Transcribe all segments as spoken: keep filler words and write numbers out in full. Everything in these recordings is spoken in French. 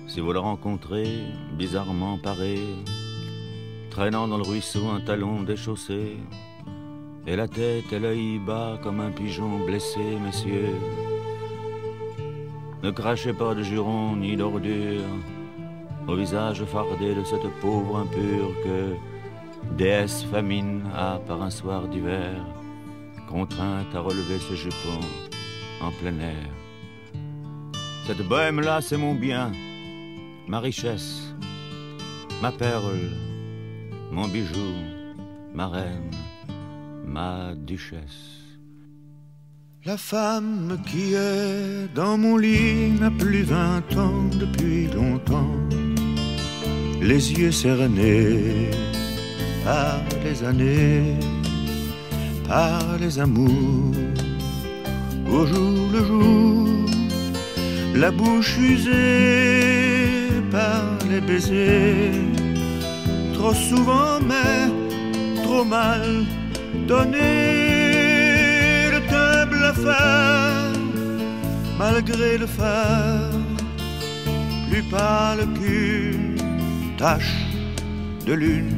Si vous le rencontrez, bizarrement paré, traînant dans le ruisseau un talon déchaussé, et la tête et l'œil bas comme un pigeon blessé, messieurs, ne crachez pas de jurons ni d'ordures au visage fardé de cette pauvre impure que déesse famine a par un soir d'hiver contrainte à relever ses jupons en plein air. Cette bohème-là, c'est mon bien, ma richesse, ma perle, mon bijou, ma reine, ma duchesse. La femme qui est dans mon lit n'a plus vingt ans depuis longtemps, les yeux cernés par les années, par les amours, au jour le jour, la bouche usée par les baisers, trop souvent mais trop mal donné. Le teint blafard, malgré le phare, plus pâle qu'une tache de lune.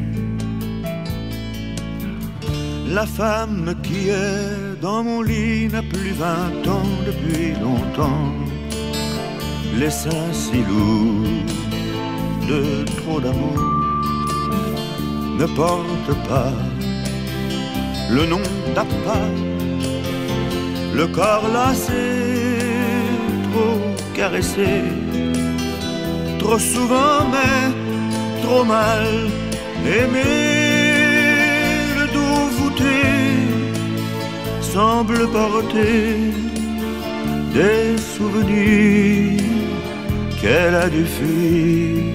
La femme qui est dans mon lit n'a plus vingt ans depuis longtemps, les seins si lourds de trop d'amour ne portent pas le nom d'appât, le corps lassé, trop caressé, trop souvent mais trop mal aimé. Le dos voûté semble porter des souvenirs qu'elle a dû fuir.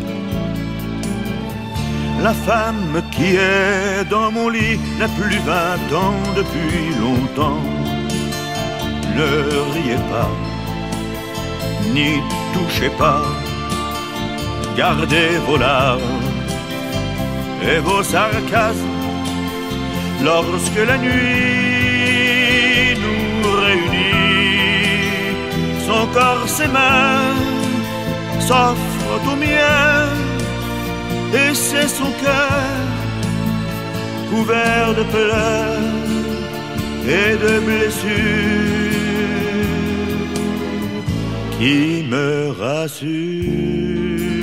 La femme qui est dans mon lit n'a plus vingt ans depuis longtemps. Ne riez pas, ni touchez pas, gardez vos larmes et vos sarcasmes lorsque la nuit nous réunit. Son corps, ses mains s'offrent au mien, et c'est son cœur couvert de pleurs et de blessures qui me rassure.